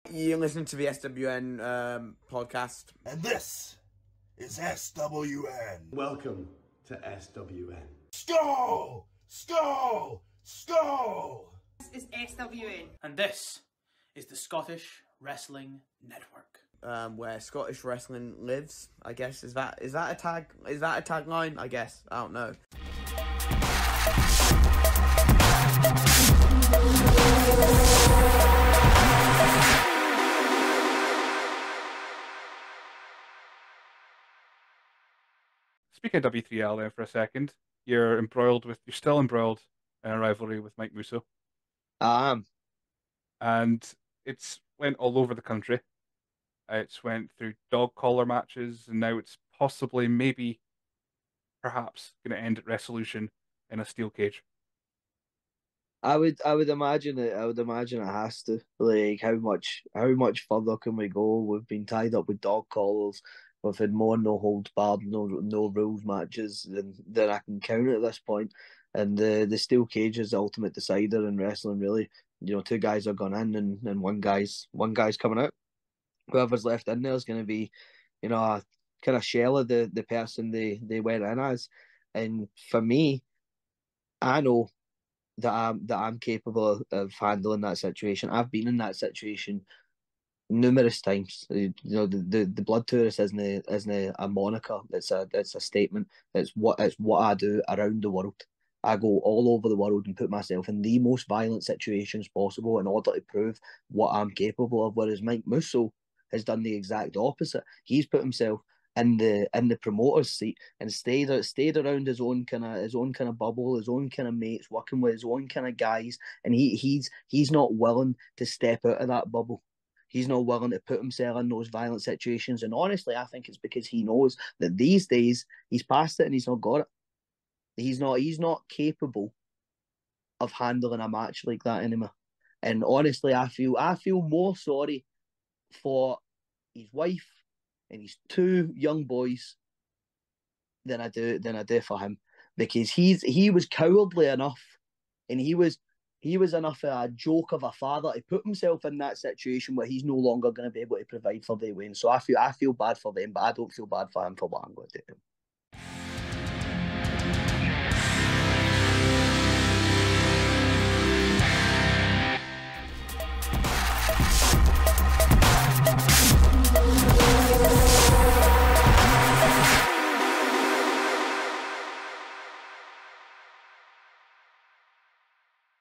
You're listening to the SWN podcast. And this is SWN. Welcome to SWN. Skull! Skull! Skull! This is SWN. And this is the Scottish Wrestling Network. Where Scottish wrestling lives, I guess. Is that a tagline? I guess. I don't know. Speaking of W3L then for a second, you're still embroiled in a rivalry with Mike Musso. I am. And it's went all over the country. It's went through dog collar matches, and now it's possibly, perhaps going to end at Wrestlution in a steel cage. I would imagine it. I would imagine it has to. Like, how much further can we go? We've been tied up with dog collars. We've had more no holds barred, no rules matches than I can count at this point. And the steel cage is the ultimate decider in wrestling. Really, two guys are gone in, and one guy's coming out. Whoever's left in there is going to be, a kind of shell of the person they went in as. And for me, I know that I'm capable of handling that situation. I've been in that situation numerous times. The blood tourist isn't a moniker. It's a statement. It's what I do around the world. I go all over the world and put myself in the most violent situations possible in order to prove what I'm capable of. Whereas Mike Musso has done the exact opposite. He's put himself in the promoter's seat and stayed around his own kind of bubble, his own kind of mates, working with his own kind of guys, and he's not willing to step out of that bubble. He's not willing to put himself in those violent situations, and honestly, I think it's because he knows that these days he's past it and he's not got it. He's not capable of handling a match like that anymore. And honestly, I feel more sorry for his wife and his two young boys than I do for him, because he was cowardly enough, and he was enough of a joke of a father to put himself in that situation where he's no longer going to be able to provide for their win. So I feel bad for them, but I don't feel bad for him for what I'm going to do.